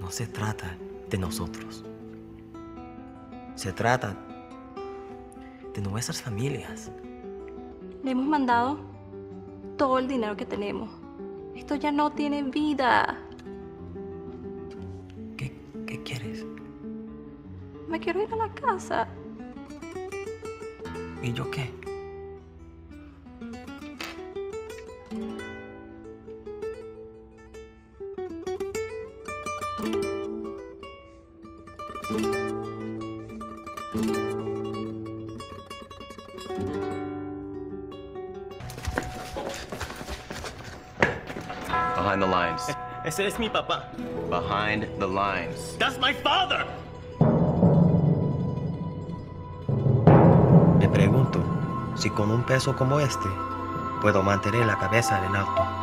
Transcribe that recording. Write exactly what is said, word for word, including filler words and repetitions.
no se trata de nosotros. Se trata de nuestras familias. Le hemos mandado todo el dinero que tenemos. Esto ya no tiene vida. ¿Qué, qué quieres? Me quiero ir a la casa. ¿Y yo qué? Behind the lines. Ese es mi papá. Behind the lines. That's my father. Me pregunto si con un peso como este puedo mantener la cabeza en alto.